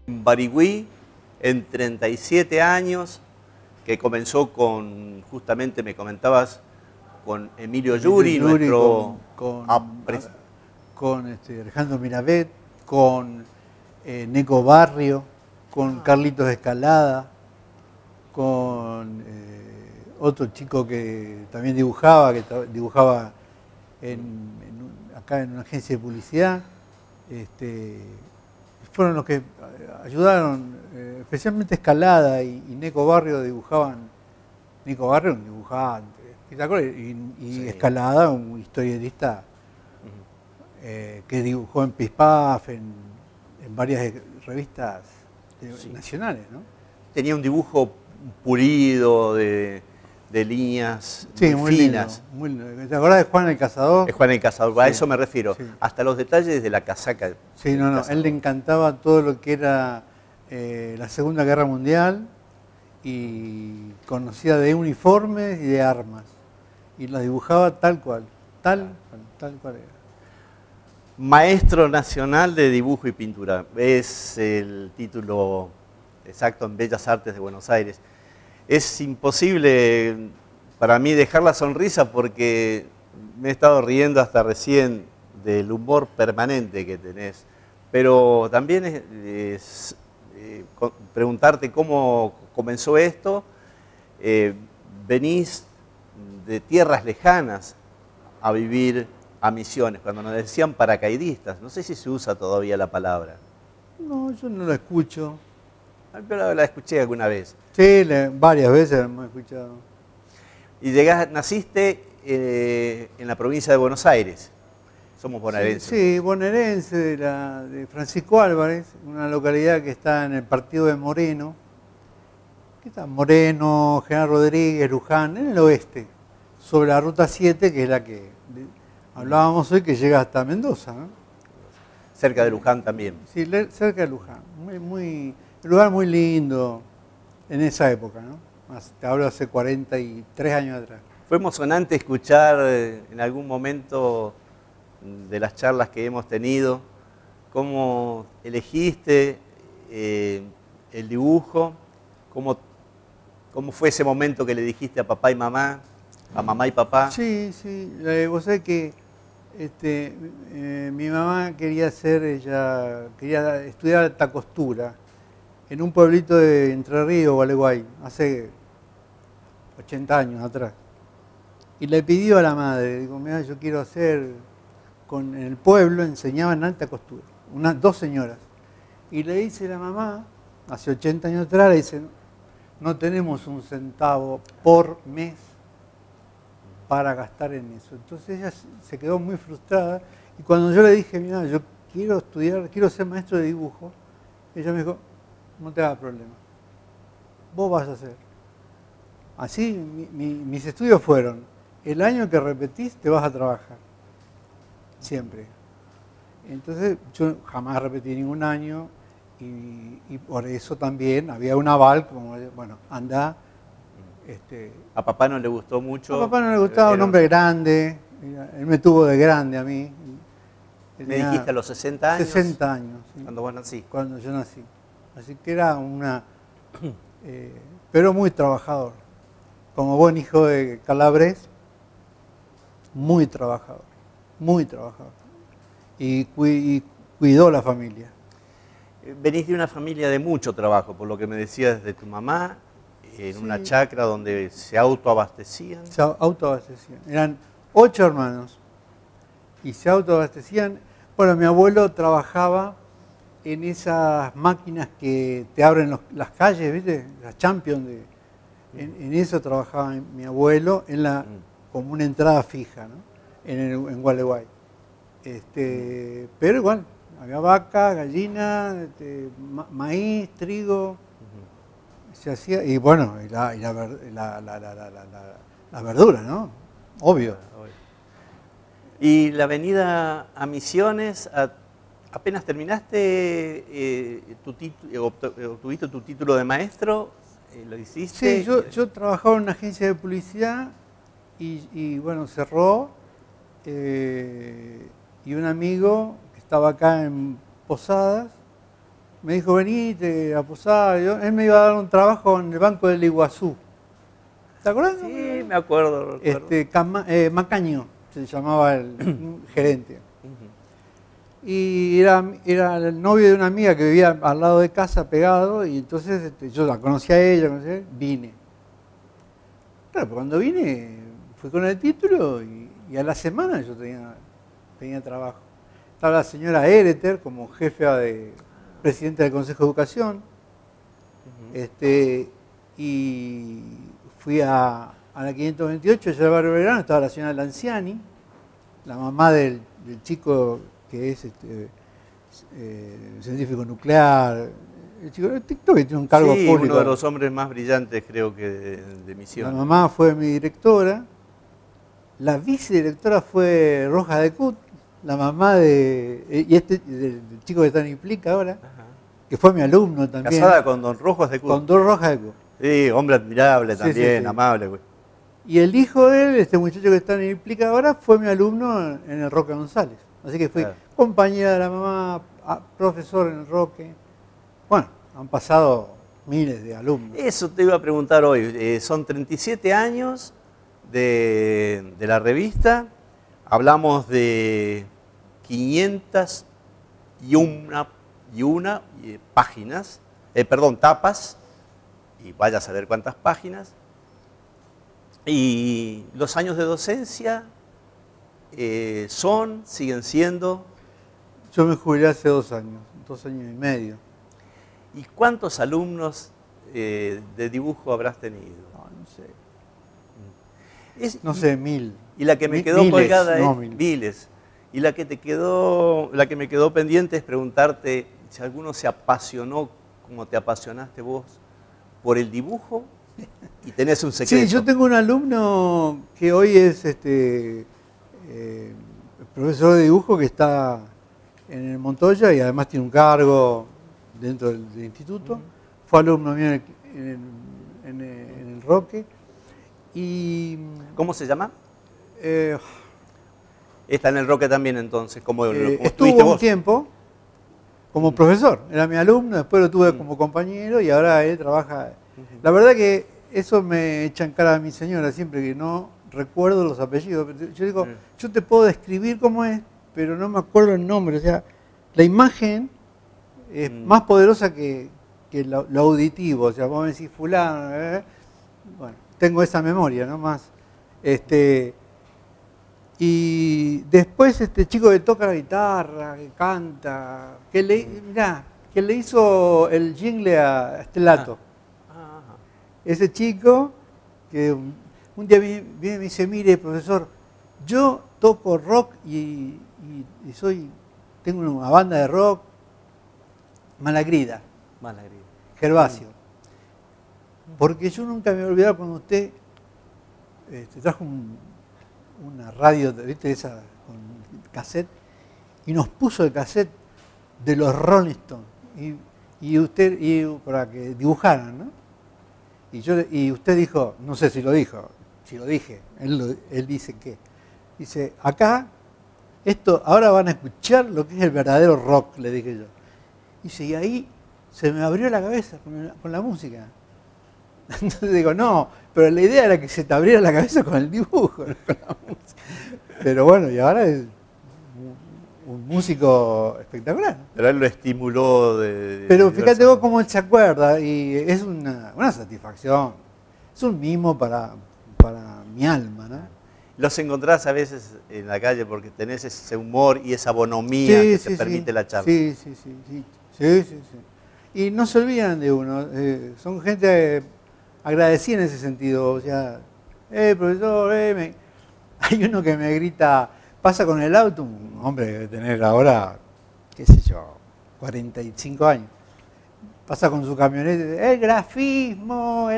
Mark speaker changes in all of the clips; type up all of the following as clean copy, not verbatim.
Speaker 1: Barigüí, en 37 años, que comenzó con, justamente me comentabas, con Emilio Yuri, nuestro...
Speaker 2: con Alejandro Mirabet, con Neco Barrio, con Carlitos Escalada, con otro chico que también dibujaba, acá en una agencia de publicidad. Fueron los que ayudaron, especialmente Escalada y Neco Barrio dibujaban. Neco Barrio un dibujante, y sí. Escalada un historietista que dibujó en Pispaf, en varias revistas nacionales, ¿no?
Speaker 1: Tenía un dibujo pulido de líneas muy finas.
Speaker 2: Lindo, muy lindo. ¿Te acordás de Juan el Cazador?
Speaker 1: Es Juan el Cazador, a eso me refiero. Sí. Hasta los detalles de la casaca.
Speaker 2: Sí, él le encantaba todo lo que era la Segunda Guerra Mundial y conocía de uniformes y de armas. Y las dibujaba tal cual era.
Speaker 1: Maestro Nacional de Dibujo y Pintura. Es el título exacto en Bellas Artes de Buenos Aires. Es imposible para mí dejar la sonrisa porque me he estado riendo hasta recién del humor permanente que tenés. Pero también es preguntarte cómo comenzó esto. Venís de tierras lejanas a vivir a Misiones, cuando nos decían paracaidistas. No sé si se usa todavía la palabra.
Speaker 2: No, yo no la escucho.
Speaker 1: Pero la escuché alguna vez.
Speaker 2: Sí, varias veces la hemos escuchado.
Speaker 1: Y naciste en la provincia de Buenos Aires. Somos bonaerenses.
Speaker 2: Sí, bonaerense de Francisco Álvarez, una localidad que está en el partido de Moreno. ¿Qué está? Moreno, General Rodríguez, Luján, en el oeste, sobre la ruta 7, que es la que hablábamos hoy, que llega hasta Mendoza, ¿no?
Speaker 1: Cerca de Luján también.
Speaker 2: Sí, cerca de Luján. Un lugar muy lindo en esa época, ¿no? Te hablo hace 43 años atrás.
Speaker 1: Fue emocionante escuchar en algún momento de las charlas que hemos tenido cómo elegiste el dibujo, cómo fue ese momento que le dijiste a papá y mamá, a mamá y papá.
Speaker 2: Sí, vos sabés que mi mamá quería estudiar alta costura en un pueblito de Entre Ríos, Gualeguay, hace 80 años atrás. Y le pidió a la madre, digo, mira, yo quiero hacer, en el pueblo enseñaban alta costura, dos señoras. Y le dice la mamá, hace 80 años atrás, le dice, no tenemos un centavo por mes para gastar en eso. Entonces ella se quedó muy frustrada y cuando yo le dije, mira, yo quiero estudiar, quiero ser maestro de dibujo, ella me dijo, no te hagas problema, vos vas a hacer. Así mis estudios fueron, el año que repetís te vas a trabajar, siempre. Entonces yo jamás repetí ningún año y por eso también había un aval, como, bueno, anda.
Speaker 1: ¿A papá no le gustó mucho?
Speaker 2: A papá no le gustaba, un hombre grande, él me tuvo de grande a mí.
Speaker 1: ¿Me dijiste a los 60 años?
Speaker 2: 60 años. ¿Sí?
Speaker 1: Cuando vos nací.
Speaker 2: Cuando yo nací. Así que era pero muy trabajador. Como buen hijo de Calabres, muy trabajador, muy trabajador. Y cuidó la familia.
Speaker 1: Venís de una familia de mucho trabajo, por lo que me decías de tu mamá, en una chacra donde se autoabastecían.
Speaker 2: Se autoabastecían. Eran 8 hermanos y se autoabastecían. Bueno, mi abuelo trabajaba en esas máquinas que te abren las calles, ¿viste? Las Champions. En eso trabajaba mi abuelo, como una entrada fija, ¿no? En Gualeguay. Pero igual, había vaca, gallina, maíz, trigo. Se hacía, y bueno, la verdura, ¿no? Obvio.
Speaker 1: Y la venida a Misiones, apenas terminaste, obtuviste tu título de maestro, ¿lo hiciste?
Speaker 2: Sí, yo trabajaba en una agencia de publicidad y bueno, cerró. Y un amigo que estaba acá en Posadas me dijo, venite a posar. Él me iba a dar un trabajo en el Banco del Iguazú. ¿Te acuerdas?
Speaker 1: Sí, me acuerdo.
Speaker 2: Macaño se llamaba el gerente. Y era el novio de una amiga que vivía al lado de casa, pegado, y entonces yo la conocía a ella, vine. Claro, pero cuando vine, fui con el título y a la semana yo tenía trabajo. Estaba la señora Ereter como jefa de presidenta del Consejo de Educación, y fui a la 528, allá del barrio Belgrano, estaba la señora Lanciani, la mamá del chico que es científico nuclear, el chico de TikTok que tiene un cargo público.
Speaker 1: Uno de los hombres más brillantes, creo que, de Misión.
Speaker 2: La mamá fue mi directora, la vicedirectora fue Roja de Cut, la mamá del chico que está en Implica ahora, que fue mi alumno también.
Speaker 1: Casada con don Rojas de Cut.
Speaker 2: Con don Rojas de Cut.
Speaker 1: Sí, hombre admirable también,
Speaker 2: sí.
Speaker 1: amable. Güey.
Speaker 2: Y el hijo de él, este muchacho que está en Implica ahora, fue mi alumno en el Roque González. Así que fui compañera de la mamá, profesor en el Roque. Bueno, han pasado miles de alumnos.
Speaker 1: Eso te iba a preguntar hoy. Son 37 años de la revista. Hablamos de 501 páginas, tapas, y vaya a saber cuántas páginas. Y los años de docencia siguen siendo...
Speaker 2: Yo me jubilé hace 2 años y medio.
Speaker 1: ¿Y cuántos alumnos de dibujo habrás tenido?
Speaker 2: No sé. 1000.
Speaker 1: Y la que me quedó colgada es miles. Y la que me quedó pendiente es preguntarte si alguno se apasionó como te apasionaste vos por el dibujo y tenés un secreto.
Speaker 2: Sí, yo tengo un alumno que hoy es profesor de dibujo que está en el Montoya y además tiene un cargo dentro del instituto. Fue alumno mío en el Roque. Y,
Speaker 1: ¿cómo se llama? Está en el Roque también entonces, como
Speaker 2: estuvo un tiempo como profesor, era mi alumno, después lo tuve como compañero y ahora él trabaja. La verdad que eso me echa en cara a mi señora siempre que no recuerdo los apellidos. Yo digo, yo te puedo describir cómo es, pero no me acuerdo el nombre. O sea, la imagen es más poderosa que lo auditivo. O sea, vos me decís fulano, bueno, tengo esa memoria, ¿no? Más. Y después este chico que toca la guitarra, que canta, que le hizo el jingle a Estelato. Ese chico que un día viene y me dice, mire profesor, yo toco rock y tengo una banda de rock, Malagrida. Gervasio. Porque yo nunca me he olvidado cuando usted trajo una radio, ¿viste? Esa con cassette, y nos puso el cassette de los Rolling Stones. Y para que dibujaran, ¿no? Y usted dijo, no sé si lo dijo, si lo dije, él dice que, dice, acá, ahora van a escuchar lo que es el verdadero rock, le dije yo. Dice, y ahí se me abrió la cabeza con la música. Entonces digo, no, pero la idea era que se te abriera la cabeza con el dibujo, no con la música. Pero bueno, y ahora es un músico espectacular.
Speaker 1: Pero él lo estimuló
Speaker 2: Pero fíjate vos cómo él se acuerda, y es una satisfacción, es un mimo para mi alma, ¿no?
Speaker 1: Los encontrás a veces en la calle porque tenés ese humor y esa bonomía que te permite la charla.
Speaker 2: Sí. Y no se olvidan de uno, son gente agradecida en ese sentido, o sea, profesor, hay uno que me grita, pasa con el auto, un hombre que debe tener ahora, qué sé yo, 45 años, pasa con su camioneta, el grafismo,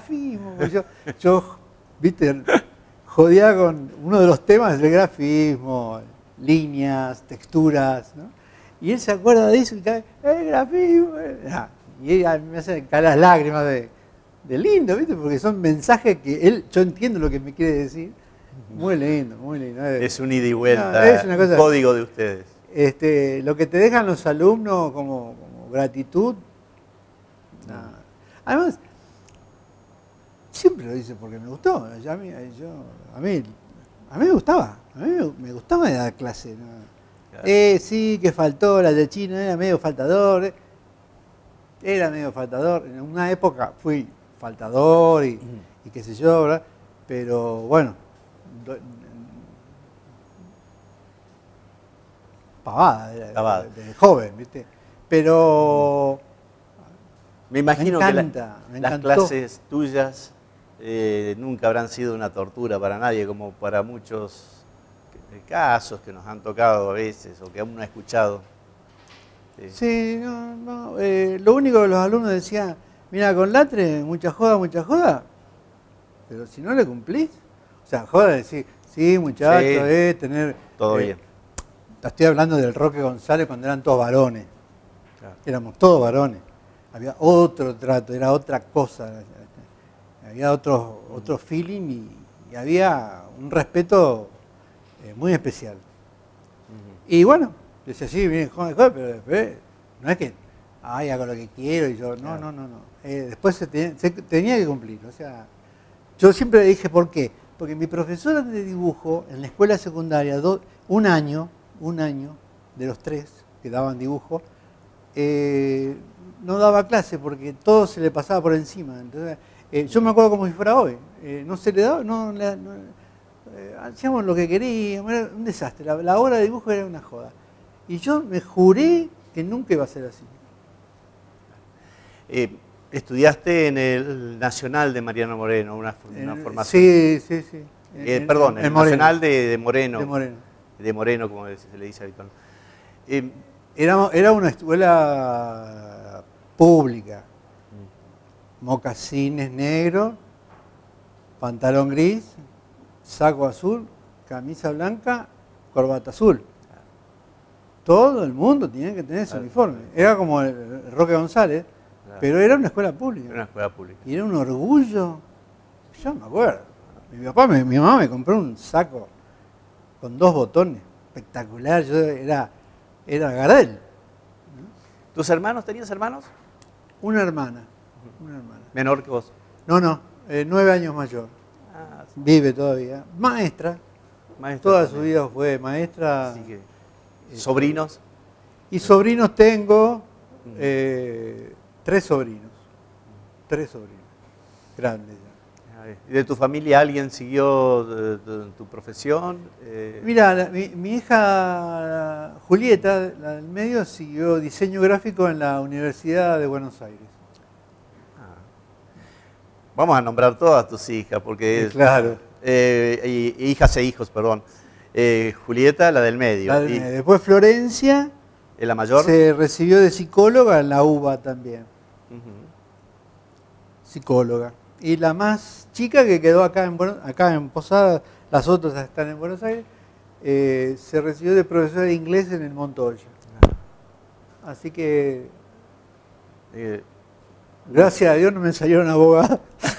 Speaker 2: yo viste, jodía con uno de los temas del grafismo, líneas, texturas, ¿no? Y él se acuerda de eso y cae, el grafismo, y me hace caer las lágrimas de lindo, ¿viste? Porque son mensajes que yo entiendo lo que me quiere decir. Muy lindo, muy lindo.
Speaker 1: Es un ida y vuelta, es una cosa, un código de ustedes.
Speaker 2: Lo que te dejan los alumnos como gratitud. Nada. Además, siempre lo hice porque me gustó. A mí me gustaba. A mí me gustaba dar clase, ¿no?
Speaker 1: Claro.
Speaker 2: Sí, que faltó la de Chino, era medio faltador. Era medio faltador. En una época fui faltador y qué sé yo, ¿verdad? Pero bueno, pavada, de joven, ¿viste? Pero
Speaker 1: me imagino
Speaker 2: me
Speaker 1: que
Speaker 2: encantó.
Speaker 1: las clases tuyas nunca habrán sido una tortura para nadie, como para muchos casos que nos han tocado a veces o que aún no he escuchado.
Speaker 2: Sí, no. Lo único que los alumnos decían, mira, con Latre, mucha joda, pero si no le cumplís, o sea, joda decir, sí, muchacho,
Speaker 1: sí,
Speaker 2: tener...
Speaker 1: todo bien.
Speaker 2: Estoy hablando del Roque González cuando eran todos varones.
Speaker 1: Claro.
Speaker 2: Éramos todos varones. Había otro trato, era otra cosa. Había otro feeling y había un respeto muy especial. Y bueno, decía, sí, bien, joven, pero después no es que hago lo que quiero y yo, no. Después se tenía que cumplir. O sea, yo siempre dije, ¿por qué? Porque mi profesora de dibujo en la escuela secundaria, un año de los 3 que daban dibujo, no daba clase porque todo se le pasaba por encima. Entonces, yo me acuerdo como si fuera hoy. No se le daba, hacíamos lo que queríamos, era un desastre. La hora de dibujo era una joda. Y yo me juré que nunca iba a ser así.
Speaker 1: Estudiaste en el Nacional de Mariano Moreno, una formación.
Speaker 2: Sí.
Speaker 1: Perdón, el Nacional de Moreno.
Speaker 2: De Moreno.
Speaker 1: De Moreno, como se le dice habitualmente.
Speaker 2: Era una escuela pública. Mocasines negros, pantalón gris, saco azul, camisa blanca, corbata azul. Todo el mundo tenía que tener ese uniforme. Era como el Roque González, pero era una escuela pública.
Speaker 1: Era una escuela pública.
Speaker 2: Y era un orgullo. Yo me acuerdo. Mi mamá me compró un saco con 2 botones, espectacular. Yo era Gardel.
Speaker 1: ¿Tus hermanos, tenías hermanos?
Speaker 2: Una hermana.
Speaker 1: Menor que vos.
Speaker 2: No, 9 años mayor.
Speaker 1: Sí.
Speaker 2: Vive todavía. Maestra. Toda su vida fue maestra.
Speaker 1: Así que, ¿sobrinos?
Speaker 2: Y sobrinos tengo 3 sobrinos. 3 sobrinos. Grandes ya.
Speaker 1: ¿Y de tu familia alguien siguió tu profesión?
Speaker 2: Mira, mi hija Julieta, la del medio, siguió diseño gráfico en la Universidad de Buenos Aires.
Speaker 1: Vamos a nombrar todas tus hijas, porque
Speaker 2: claro.
Speaker 1: Hijas e hijos, perdón. Julieta, la del medio.
Speaker 2: Después Florencia,
Speaker 1: ¿la mayor?
Speaker 2: Se recibió de psicóloga en la UBA también. Psicóloga. Y la más chica, que quedó acá en Posadas, las otras están en Buenos Aires, se recibió de profesora de inglés en el Montoya. Así que, gracias a Dios no me salieron abogadas.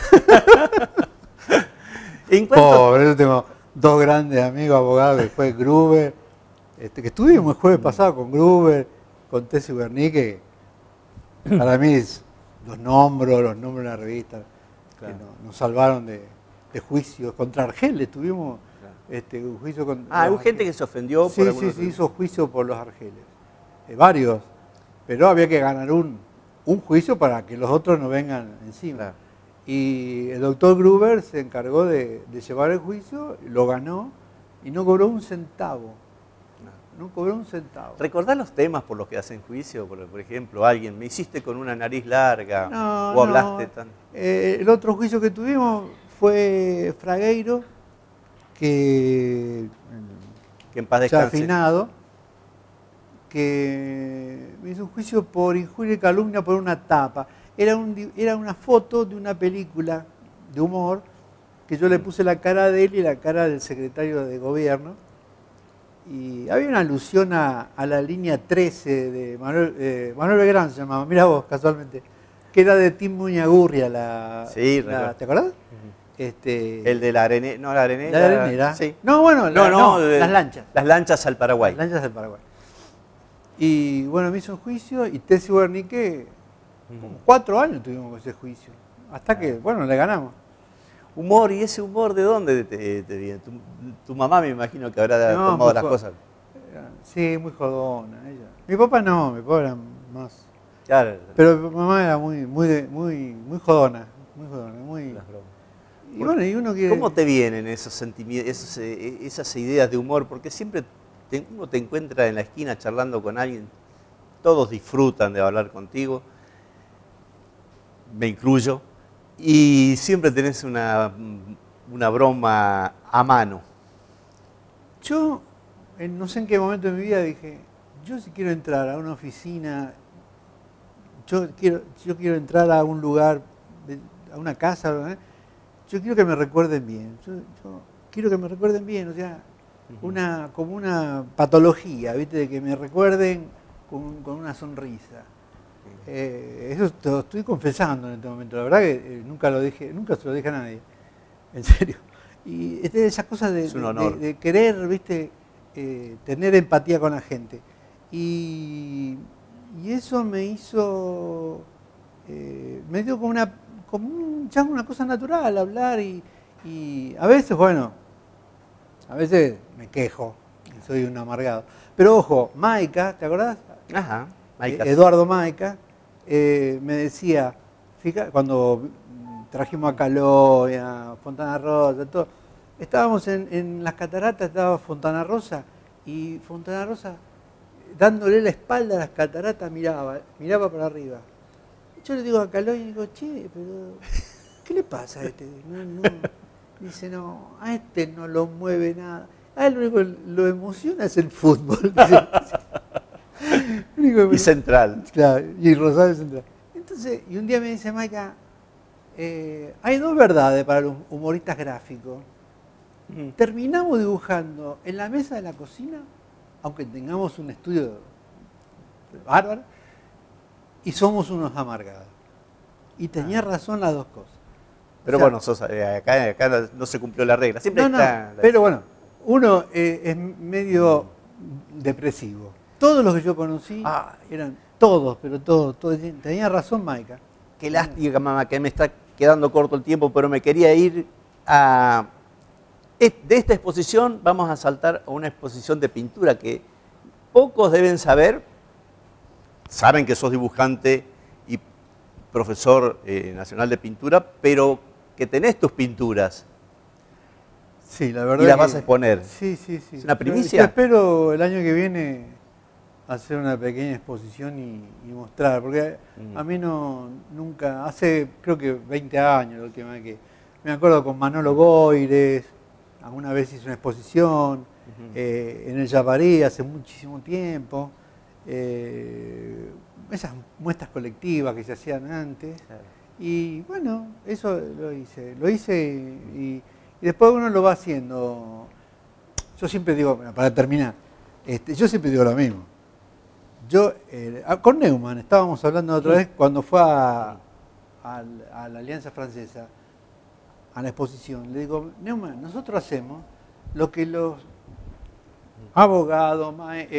Speaker 2: Pobre, yo tengo 2 grandes amigos abogados, que fue Gruber, que estuvimos el jueves pasado con Gruber, con Tessie Berni, que para mí los nombro en la revista. Claro. Que nos salvaron de juicios contra Argeles. Tuvimos un juicio contra...
Speaker 1: hubo gente que se ofendió por algunos...
Speaker 2: Sí, hizo juicio por los Argeles. Varios. Pero había que ganar un juicio para que los otros no vengan encima. Claro. Y el doctor Gruber se encargó de llevar el juicio, lo ganó y no cobró un centavo. No cobró un centavo.
Speaker 1: ¿Recordás los temas por los que hacen juicio? Por ejemplo, alguien, me hiciste con una nariz larga, o hablaste tan...
Speaker 2: El otro juicio que tuvimos fue Fragueiro, que
Speaker 1: en paz descanse,
Speaker 2: afinado, que me hizo un juicio por injuria y calumnia por una tapa. Era una foto de una película de humor que yo le puse la cara de él y la cara del secretario de gobierno. Y había una alusión a la línea 13 de Manuel Belgrano, se llamaba, mira vos, casualmente, que era de Tim Muñagurria. ¿Te acordás?
Speaker 1: El de la arenera. No, la arenera.
Speaker 2: La arenera.
Speaker 1: Sí.
Speaker 2: No, bueno, las lanchas.
Speaker 1: Las lanchas al Paraguay.
Speaker 2: Las lanchas al Paraguay. Y bueno, me hizo un juicio y Tessy Wernicke, como 4 años tuvimos con ese juicio. Hasta que, bueno, le ganamos.
Speaker 1: Humor, ¿y ese humor de dónde te viene? Tu mamá me imagino que habrá
Speaker 2: No,
Speaker 1: tomado las cosas.
Speaker 2: Sí, muy jodona ella. Mi papá no, mi papá era más.
Speaker 1: Claro.
Speaker 2: Pero mi mamá era muy jodona, muy.
Speaker 1: Las bromas.
Speaker 2: Y bueno, y uno quiere.
Speaker 1: ¿Cómo te vienen esos sentimientos, esas ideas de humor? Porque siempre uno te encuentra en la esquina charlando con alguien, todos disfrutan de hablar contigo, me incluyo, y siempre tenés una broma a mano.
Speaker 2: Yo, no sé en qué momento de mi vida dije, yo si quiero entrar a una oficina, yo quiero entrar a un lugar, a una casa, ¿verdad? Yo quiero que me recuerden bien. Yo quiero que me recuerden bien, o sea, como una patología, ¿viste? De que me recuerden con una sonrisa. Eso te lo estoy confesando en este momento. La verdad que nunca se lo dije a nadie, en serio. Y esa cosa de querer, ¿viste? Tener empatía con la gente. Y eso me hizo, me dio como ya una cosa natural hablar y a veces, bueno, a veces me quejo, soy un amargado. Pero ojo, Maica, ¿te acordás?
Speaker 1: Ajá, Maica.
Speaker 2: Eduardo Maica, me decía, fíjate, cuando trajimos a Caló y a Fontana Rosa, todo, estábamos en las cataratas, estaba Fontana Rosa, y Fontana Rosa, dándole la espalda a las cataratas, miraba para arriba. Yo le digo a Caló y digo, che, pero ¿qué le pasa a este? Dice, no, a este no lo mueve nada. A él lo único que lo emociona es el fútbol.
Speaker 1: Y Central.
Speaker 2: Claro, y Rosario Central. Entonces, y un día me dice Maica, hay 2 verdades para los humoristas gráficos. Terminamos dibujando en la mesa de la cocina, aunque tengamos un estudio bárbaro, y somos unos amargados. Y tenía razón las 2 cosas.
Speaker 1: Pero bueno, acá no se cumplió la regla. Siempre está.
Speaker 2: Pero bueno, uno es medio depresivo. Todos los que yo conocí eran todos, pero todos. Tenía razón Maica.
Speaker 1: Qué lástima, mamá, que me está quedando corto el tiempo, pero me quería ir a... De esta exposición vamos a saltar a una exposición de pintura que pocos deben saber. Saben que sos dibujante y profesor nacional de pintura, pero que tenés tus pinturas.
Speaker 2: Sí, la verdad.
Speaker 1: Y las vas a exponer.
Speaker 2: Sí.
Speaker 1: ¿Es una primicia?
Speaker 2: Yo espero el año que viene hacer una pequeña exposición y mostrar, porque a mí nunca, hace creo que 20 años la última vez que, me acuerdo con Manolo Boires, alguna vez hice una exposición, en el Yaparí hace muchísimo tiempo, esas muestras colectivas que se hacían antes, y bueno, eso lo hice y después uno lo va haciendo. Yo siempre digo, para terminar, yo siempre digo lo mismo. Yo, con Neumann, estábamos hablando otra vez cuando fue a la Alianza Francesa, a la exposición. Le digo, Neumann, nosotros hacemos lo que los abogados,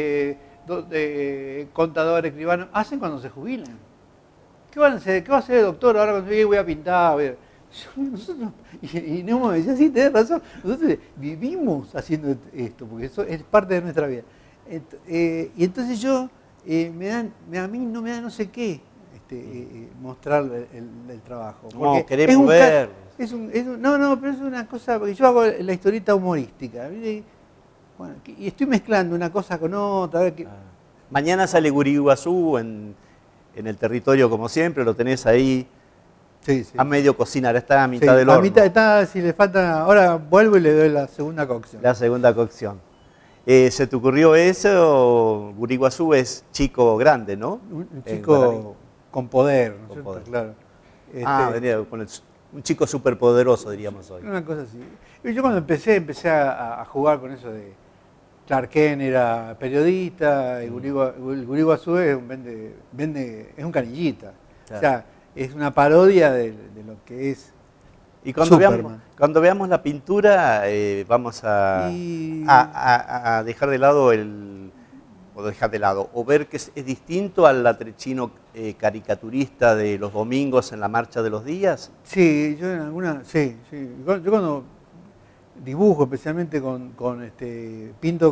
Speaker 2: contadores, escribanos, hacen cuando se jubilan. ¿Qué va a hacer el doctor ahora cuando voy a pintar? Nosotros, y Neumann me decía, sí, tenés razón, nosotros vivimos haciendo esto, porque eso es parte de nuestra vida. Y entonces yo, a mí no me da no sé qué mostrar el trabajo.
Speaker 1: No, queremos ver.
Speaker 2: No, pero es una cosa, porque yo hago la historieta humorística. Bueno, y estoy mezclando una cosa con otra. A ver qué...
Speaker 1: Mañana sale Guriguazú en el territorio, como siempre, lo tenés ahí.
Speaker 2: Sí.
Speaker 1: A medio cocinar, está a mitad del horno.
Speaker 2: A mitad está, si le falta, ahora vuelvo y le doy la segunda cocción.
Speaker 1: La segunda cocción. ¿Se te ocurrió eso? Guriguazú es chico grande, ¿no?
Speaker 2: Un chico con poder, ¿no es cierto? Claro.
Speaker 1: Venía con un chico superpoderoso, diríamos hoy.
Speaker 2: Una cosa así. Y yo cuando empecé a jugar con eso de Clark Kent era periodista, y Guriguazú es un canillita. Claro. O sea, es una parodia de lo que es.
Speaker 1: Y cuando veamos la pintura, vamos a dejar de lado o dejar de lado, o ver que es distinto al Latrechino caricaturista de los domingos en la Marcha de los Días?
Speaker 2: Sí, yo en alguna, sí, sí. Yo cuando dibujo, especialmente pinto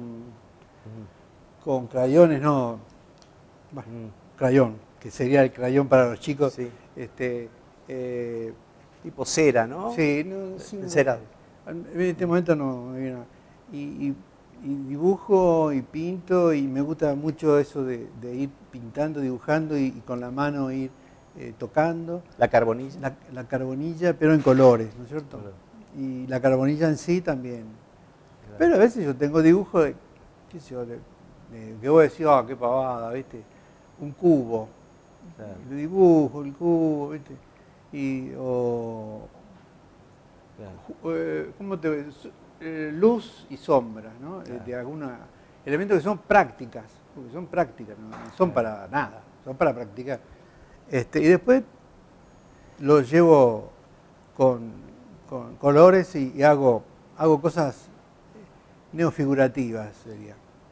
Speaker 2: con crayones, no, bueno, crayón, que sería el crayón para los chicos.
Speaker 1: Sí.
Speaker 2: Eh,
Speaker 1: Tipo cera, ¿no?
Speaker 2: sí, no, sí,
Speaker 1: Encerado.
Speaker 2: en este momento no me viene nada. Y dibujo y pinto y me gusta mucho eso de ir pintando, dibujando y con la mano ir tocando.
Speaker 1: ¿La carbonilla?
Speaker 2: La carbonilla, pero en colores, ¿no es cierto?
Speaker 1: Claro.
Speaker 2: Y la carbonilla en sí también.
Speaker 1: Claro.
Speaker 2: Pero a veces yo tengo dibujos de, qué sé yo, que voy a decir, ah, qué pavada, ¿viste? Un cubo.
Speaker 1: Claro.
Speaker 2: Y lo dibujo, el cubo, ¿viste? Y, o,
Speaker 1: Claro.
Speaker 2: ¿cómo te ves? Luz y sombra, ¿no?
Speaker 1: Claro.
Speaker 2: De algunos elementos que son prácticas, porque son prácticas, no son para nada, son para practicar. Y después los llevo con colores y hago cosas neofigurativas, sería.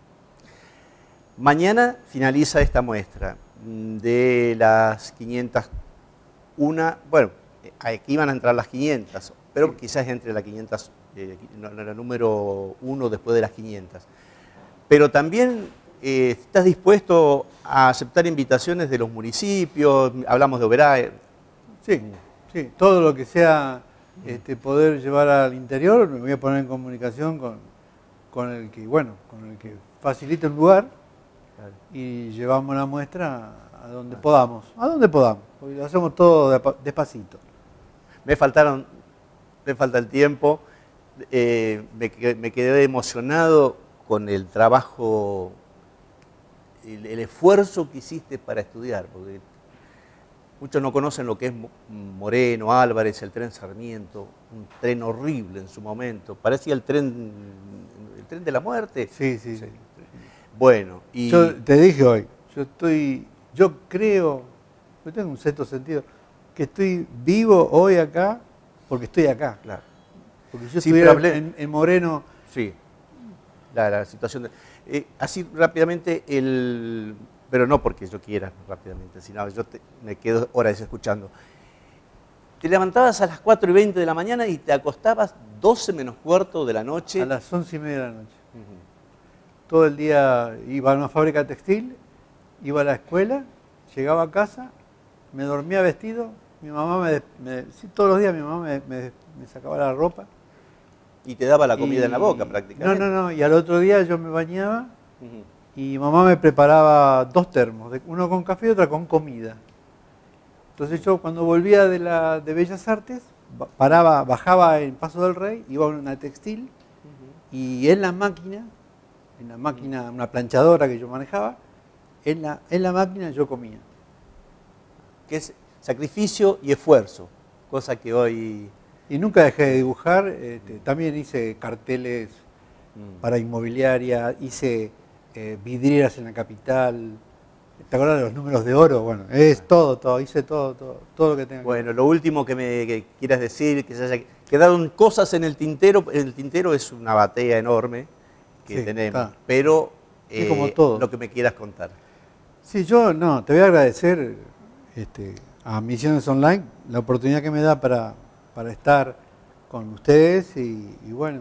Speaker 1: Mañana finaliza esta muestra de las 501, bueno, aquí van a entrar las 500, pero sí, quizás entre la 500, la número 1 después de las 500. Pero también estás dispuesto a aceptar invitaciones de los municipios, hablamos de Oberá.
Speaker 2: Sí, sí, todo lo que sea poder llevar al interior, me voy a poner en comunicación con el que, bueno, con el que facilite un lugar. Claro. Y llevamos la muestra a donde podamos, porque lo hacemos todo despacito.
Speaker 1: Me falta el tiempo, me quedé emocionado con el trabajo, el esfuerzo que hiciste para estudiar, porque muchos no conocen lo que es Moreno, Álvarez, el tren Sarmiento, un tren horrible en su momento, parecía el tren de la muerte.
Speaker 2: Sí, sí, sí.
Speaker 1: Bueno, y
Speaker 2: yo te dije hoy, yo creo, yo tengo un cierto sentido, que estoy vivo hoy acá porque estoy acá.
Speaker 1: Claro.
Speaker 2: Porque yo estuviera en Moreno.
Speaker 1: Sí, la situación de, así rápidamente, pero no porque yo quiera rápidamente, sino yo me quedo horas escuchando. Te levantabas a las 4:20 de la mañana y te acostabas 12 menos cuarto de la noche.
Speaker 2: A las 11:30 de la noche. Todo el día iba a una fábrica textil, iba a la escuela, llegaba a casa, me dormía vestido, mi mamá todos los días mi mamá me sacaba la ropa.
Speaker 1: Y te daba la comida en la boca prácticamente.
Speaker 2: No, y al otro día yo me bañaba y mamá me preparaba 2 termos, uno con café y otro con comida. Entonces yo cuando volvía de Bellas Artes, bajaba en Paso del Rey, iba a una textil y en la máquina, una planchadora que yo manejaba, en la máquina yo comía.
Speaker 1: Que es sacrificio y esfuerzo, cosa que hoy...
Speaker 2: Y nunca dejé de dibujar, también hice carteles para inmobiliaria, hice vidrieras en la capital. ¿Te acuerdas de los números de oro? Bueno, es todo, hice todo lo que tenga.
Speaker 1: Bueno, lo último que quieras decir, que se haya quedaron cosas en el tintero es una batea enorme que tenemos, está. Pero
Speaker 2: como todo.
Speaker 1: Lo que me quieras contar.
Speaker 2: Sí, te voy a agradecer a Misiones Online la oportunidad que me da para estar con ustedes y bueno,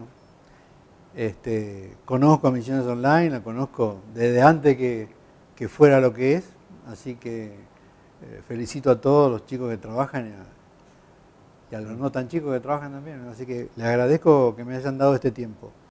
Speaker 2: conozco a Misiones Online, la conozco desde antes que fuera lo que es, así que felicito a todos los chicos que trabajan y a los no tan chicos que trabajan también, así que les agradezco que me hayan dado este tiempo.